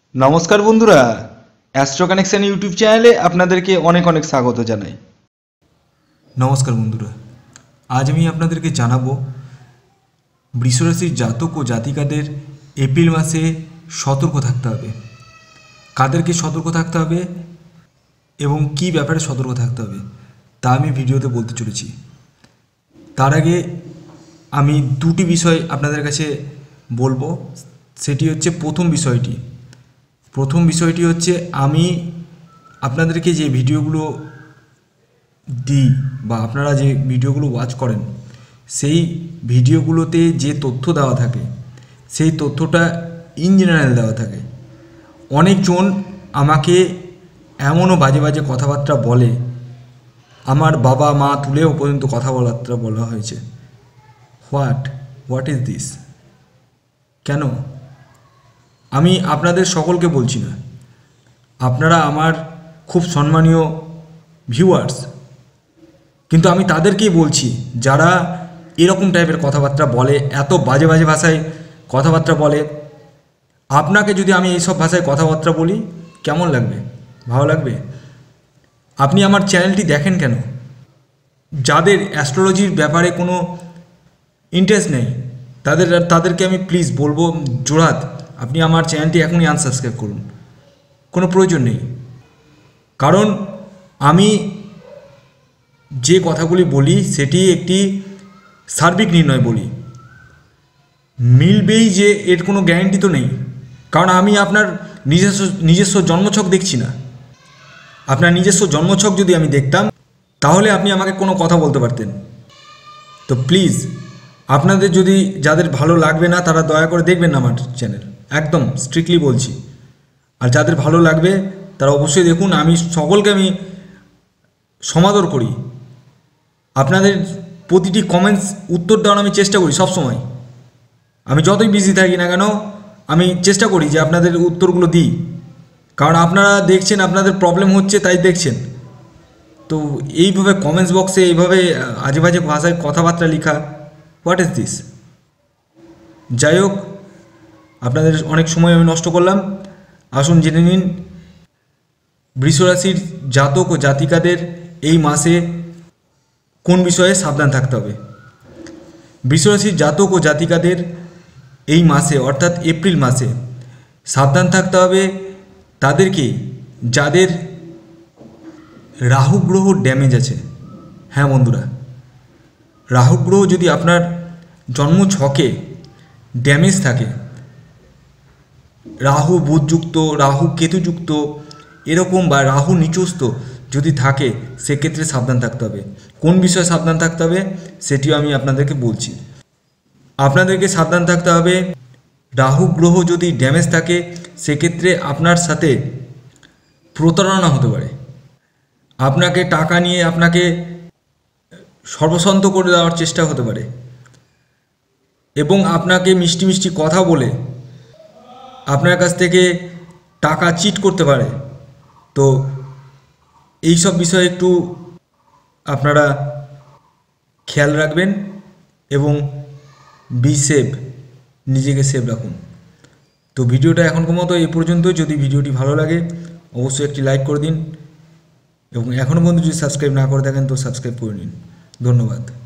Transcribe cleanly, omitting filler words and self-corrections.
নমস্কার বন্ধুরা, astro connection YouTube চ্যানেলে আপনাদেরকে অনেক অনেক স্বাগত জানাই। নমস্কার বন্ধুরা, আজ আমি আপনাদেরকে জানাবো বৃষরাশির জাতক ও জাতিকাদের এপ্রিল মাসে সতর্ক থাকতে হবে। কাদেরকে সতর্ক থাকতে হবে এবং কী ব্যাপারে সতর্ক থাকতে হবে তা আমি ভিডিওতে বলতে চলেছি। তার আগে আমি দুটি বিষয় আপনাদের কাছে বলবো। সেটি হচ্ছে প্রথম বিষয়টি হচ্ছে আমি আপনাদেরকে যে ভিডিওগুলো দিই বা আপনারা যে ভিডিওগুলো ওয়াচ করেন, সেই ভিডিওগুলোতে যে তথ্য দেওয়া থাকে সেই তথ্যটা ইন জেনারেল দেওয়া থাকে। অনেকজন আমাকে এমনও বাজে বাজে কথাবার্তা বলে, আমার বাবা মা তুলেও পর্যন্ত কথাবার্তা বলা হয়েছে। What is this? কেন? আমি আপনাদের সকলকে বলছি না, আপনারা আমার খুব সম্মানীয় ভিউয়ার্স, কিন্তু আমি তাদেরকেই বলছি যারা এরকম টাইপের কথাবার্তা বলে, এত বাজে বাজে ভাষায় কথাবার্তা বলে। আপনাকে যদি আমি এইসব ভাষায় কথাবার্তা বলি কেমন লাগবে? ভালো লাগবে? আপনি আমার চ্যানেলটি দেখেন কেন? যাদের অ্যাস্ট্রোলজির ব্যাপারে কোনো ইন্টারেস্ট নেই তাদেরকে আমি প্লিজ বলবো, জোড়হাত আপনি আমার চ্যানেলটি এখনই আনসাবস্ক্রাইব করুন। কোনো প্রয়োজন নেই, কারণ আমি যে কথাগুলি বলি সেটি একটি সার্বিক নির্ণয় বলি। মিলবেই যে এর কোনো গ্যারান্টি তো নেই, কারণ আমি আপনার নিজস্ব জন্মছক দেখছি না। আপনার নিজস্ব জন্মছক যদি আমি দেখতাম তাহলে আপনি আমাকে কোনো কথা বলতে পারতেন। তো প্লিজ, আপনাদের যদি যাদের ভালো লাগবে না তারা দয়া করে দেখবেন না আমার চ্যানেল, একদম স্ট্রিক্টলি বলছি। আর যাদের ভালো লাগবে তারা অবশ্যই দেখুন। আমি সকলকে আমি সমাদর করি, আপনাদের প্রতিটি কমেন্টস উত্তর দেওয়ার আমি চেষ্টা করি সব সময়। আমি যতই বিজি থাকি না কেন আমি চেষ্টা করি যে আপনাদের উত্তরগুলো দিই, কারণ আপনারা দেখছেন, আপনাদের প্রবলেম হচ্ছে তাই দেখছেন। তো এইভাবে কমেন্টস বক্সে এইভাবে আজে বাজে ভাষায় কথাবার্তা লেখা, হোয়াট ইজ দিস? যাই হোক, আপনাদের অনেক সময় আমি নষ্ট করলাম। আসুন জেনে নিন বৃষরাশির জাতক ও জাতিকাদের এই মাসে কোন বিষয়ে সাবধান থাকতে হবে। বৃষরাশির জাতক ও জাতিকাদের এই মাসে অর্থাৎ এপ্রিল মাসে সাবধান থাকতে হবে তাদেরকে যাদের রাহু গ্রহ ড্যামেজ আছে। হ্যাঁ বন্ধুরা, রাহু গ্রহ যদি আপনার জন্ম ছকে ড্যামেজ থাকে, রাহু বুধযুক্ত, রাহু কেতুযুক্ত এরকম, বা রাহু নিচস্থ যদি থাকে, সেক্ষেত্রে সাবধান থাকতে হবে। কোন বিষয়ে সাবধান থাকতে হবে সেটিও আমি আপনাদেরকে বলছি। আপনাদেরকে সাবধান থাকতে হবে, রাহু গ্রহ যদি ড্যামেজ থাকে সেক্ষেত্রে আপনার সাথে প্রতারণা হতে পারে। আপনাকে টাকা নিয়ে আপনাকে সর্বস্বান্ত করে দেওয়ার চেষ্টা হতে পারে, এবং আপনাকে মিষ্টি মিষ্টি কথা বলে আপনার কাছ থেকে টাকা চিট করতে পারে। তো এই সব বিষয়ে একটু আপনারা খেয়াল রাখবেন এবং বি সেভ, নিজেকে সেভ রাখুন। তো ভিডিওটা এখনকার মতো এই পর্যন্ত। যদি ভিডিওটি ভালো লাগে অবশ্যই একটি লাইক করে দিন, এবং এখনও পর্যন্ত যদি সাবস্ক্রাইব না করে থাকেন তো সাবস্ক্রাইব করে নিন। ধন্যবাদ।